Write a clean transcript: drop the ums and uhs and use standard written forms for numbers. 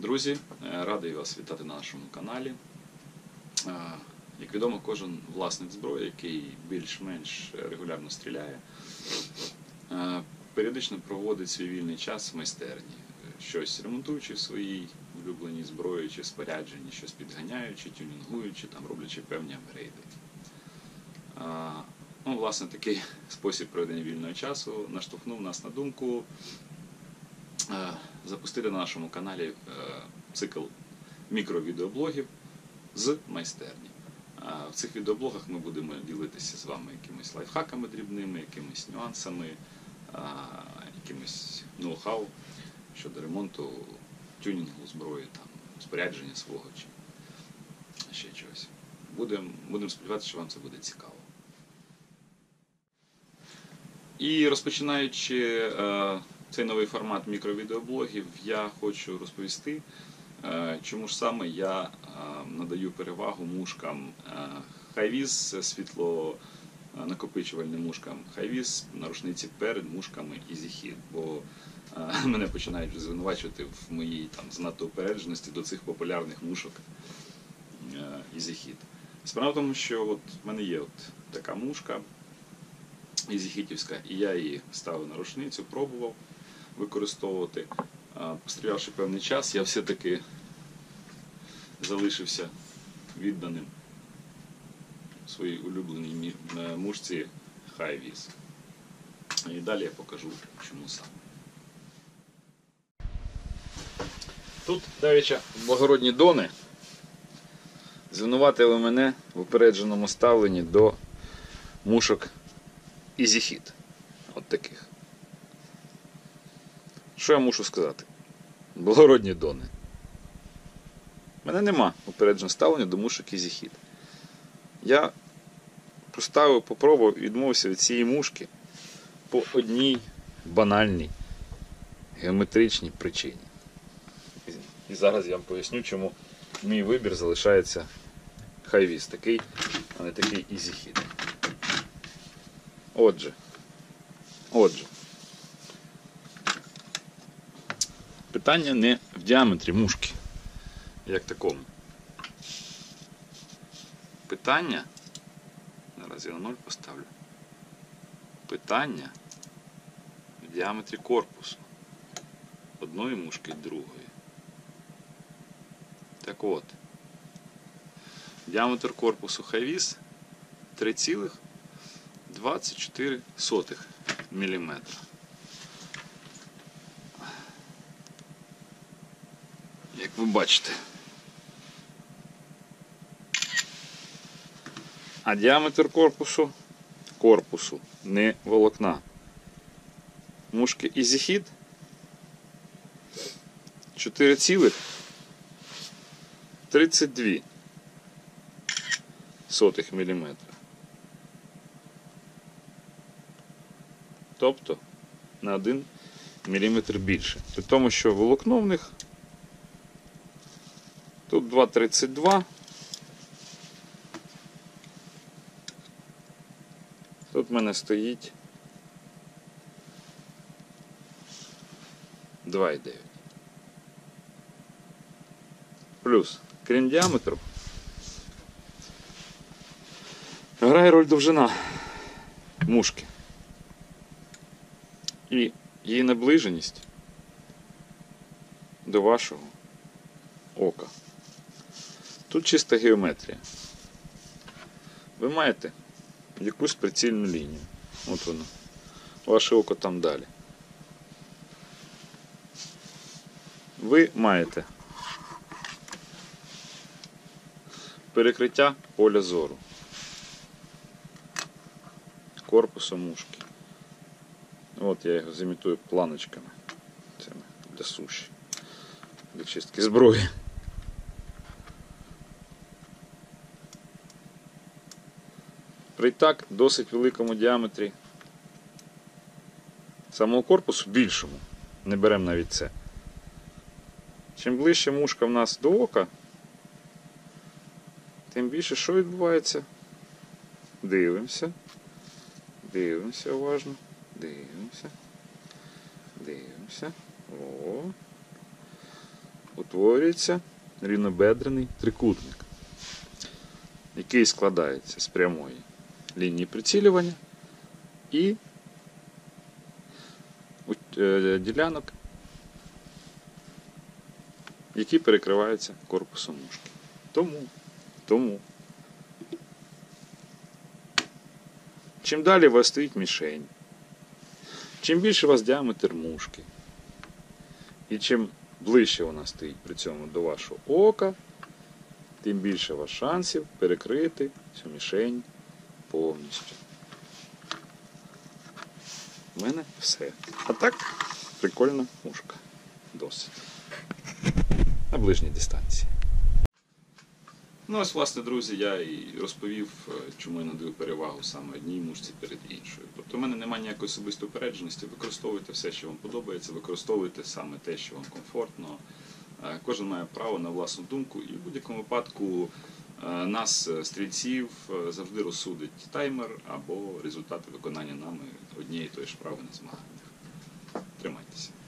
Друзі, радий вас вітати на нашому каналі. Як відомо, кожен власник зброї, який більш-менш регулярно стріляє, періодично проводить свій вільний час в майстерні, щось ремонтуючи в своїй улюбленій зброї чи спорядженні, щось підганяючи, тюнінгуючи, роблячи певні апгрейди. Власне, такий спосіб проведення вільного часу наштовхнув нас на думку запустити на нашому каналі цикл мікровідеоблогів з майстерні. В цих відеоблогах ми будемо ділитися з вами якимись лайфхаками дрібними, якимись нюансами, якимось ноу-хау щодо ремонту, тюнінгу зброї, спорядження свого чи ще чогось. Будемо сподіватися, що вам це буде цікаво. І розпочинаючи цей новий формат мікровідеоблогів, я хочу розповісти, чому ж саме я надаю перевагу мушкам Hi-Vis, світлонакопичувальним мушкам Hi-Vis на рушниці перед мушками EasyHit, бо мене починають вже звинувачувати в моїй занадто упередженості до цих популярних мушок EasyHit. Справа в тому, що в мене є така мушка EasyHitівська, і я її ставив на рушницю, пробував використовувати. Пострілявши певний час, я все-таки залишився відданим своїй улюбленій мушці Hi-Vis. І далі я покажу, чому саме. Тут давеча благородні дони звинуватили мене в упередженому ставленні до мушок EasyHit. От таких. Що я мушу сказати? Благородні дони. У мене нема упередженого ставлення до мушок EasyHit. Я поставив, попробував і відмовився від цієї мушки по одній банальній геометричній причині. І зараз я вам поясню, чому мій вибір залишається Hi-Vis такий, а не такий EasyHit. Отже. Питання не в діаметрі мушки, як такому. Питання, зараз я на 0 поставлю, питання в діаметрі корпусу одної мушки і другої. Так от, діаметр корпусу Hi-Vis 3,24 мм. Як ви бачите. А діаметр корпусу, не волокна, мушки EasyHit 4,32 мм. Тобто на 1 мм більше. При тому, що волокно в них тут 2,32. Тут в мене стоїть 2,9. Плюс, крім діаметру, грає роль довжина мушки. І її наближеність до вашого ока. Тут чиста геометрія. Ви маєте якусь прицільну лінію. От вона. Ваше око там далі. Ви маєте перекриття поля зору корпусу мушки. От я його зімітую планочками. Це для суші. Для чистки зброї. При так досить великому діаметрі самого корпусу, більшому, не беремо навіть це. Чим ближче мушка в нас до ока, тим більше що відбувається? Дивимося уважно, дивимося. О. утворюється рівнобедрений трикутник, який складається з прямої лінії прицілювання і ділянок, які перекриваються корпусом мушки. Тому, чим далі у вас стоїть мішень, чим більше у вас діаметр мушки, і чим ближче вона стоїть при цьому до вашого ока, тим більше у вас шансів перекрити цю мішень повністю. У мене все. А так, прикольна мушка. Досить. На ближній дистанції. Ну ось, власне, друзі, я і розповів, чому я надаю перевагу саме одній мушці перед іншою. Тобто в мене немає ніякої особистої упередженості, використовуйте все, що вам подобається, використовуйте саме те, що вам комфортно. Кожен має право на власну думку і в будь-якому випадку нас, стрільців, завжди розсудить таймер або результати виконання нами однієї і тої ж вправи на змаганнях. Тримайтеся.